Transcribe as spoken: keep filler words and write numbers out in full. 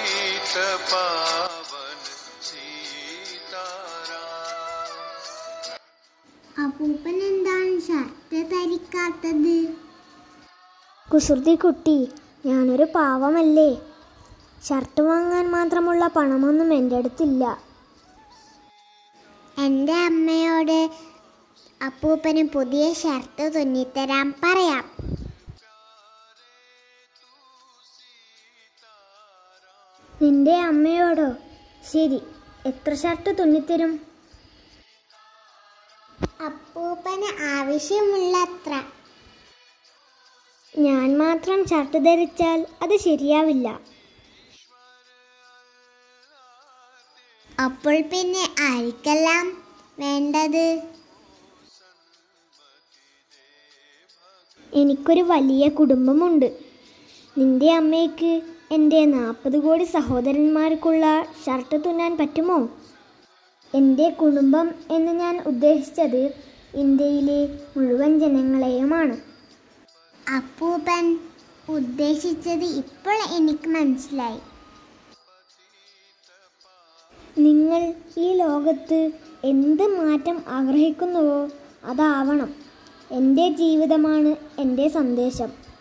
അപ്പൂപ്പൻ എന്താണ് ഷർട്ട് ധരിക്കാത്തത്? കുസൃതി കുട്ടി, ഞാനൊരു പാവമല്ലേ. ഷർട്ട് വാങ്ങാൻ മാത്രമുള്ള പണമൊന്നും എൻ്റെ അടുത്തില്ല. എൻ്റെ അമ്മയോട് അപ്പൂപ്പന് പുതിയ ഷർട്ട് തുന്നിത്തരാൻ പറയാം. നിന്റെ അമ്മയോടോ? ശരി, എത്ര ഷർട്ട് തുന്നിത്തരും? അപ്പൂപ്പന് ആവശ്യമുള്ളത്ര. ഞാൻ മാത്രം ഷർട്ട് ധരിച്ചാൽ അത് ശരിയാവില്ല. അപ്പോൾ പിന്നെ ആർക്കെല്ലാം വേണ്ടത്? എനിക്കൊരു വലിയ കുടുംബമുണ്ട്. നിന്റെ അമ്മയ്ക്ക് എൻ്റെ നാൽപ്പത് കോടി സഹോദരന്മാർക്കുള്ള ഷർട്ട് തുന്നാൻ പറ്റുമോ? എൻ്റെ കുടുംബം എന്ന് ഞാൻ ഉദ്ദേശിച്ചത് ഇന്ത്യയിലെ മുഴുവൻ ജനങ്ങളെയുമാണ്. അപ്പൂപ്പൻ ഉദ്ദേശിച്ചത് ഇപ്പോൾ എനിക്ക് മനസ്സിലായി. നിങ്ങൾ ഈ ലോകത്ത് എന്ത് മാറ്റം ആഗ്രഹിക്കുന്നുവോ അതാവണം. എൻ്റെ ജീവിതമാണ് എൻ്റെ സന്ദേശം.